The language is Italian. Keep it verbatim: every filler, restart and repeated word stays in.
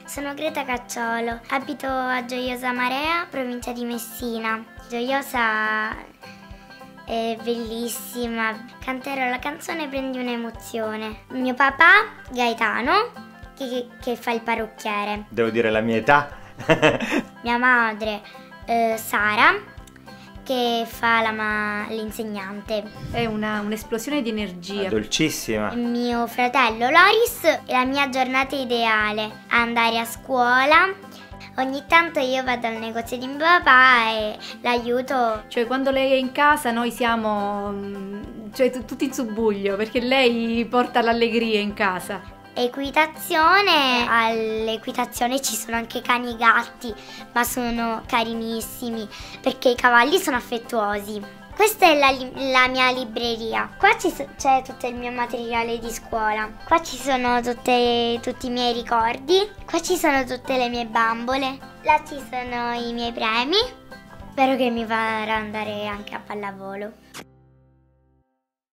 Sono Greta Cacciolo, abito a Gioiosa Marea, provincia di Messina. Gioiosa è bellissima, canterò la canzone Prendi un'emozione. Mio papà, Gaetano, che, che fa il parrucchiere. Devo dire la mia età. Mia madre, eh, Sara, che fa l'insegnante. È una, un'esplosione di energia. Dolcissima. Mio fratello Loris, la mia giornata ideale, andare a scuola. Ogni tanto io vado al negozio di mio papà e l'aiuto. Cioè quando lei è in casa noi siamo cioè, tutti in subbuglio, perché lei porta l'allegria in casa. Equitazione, all'equitazione ci sono anche cani e gatti, ma sono carinissimi perché i cavalli sono affettuosi. Questa è la, la mia libreria. Qua c'è tutto il mio materiale di scuola. Qua ci sono tutte, tutti i miei ricordi. Qua ci sono tutte le mie bambole. Là ci sono i miei premi. Spero che mi farà andare anche a pallavolo.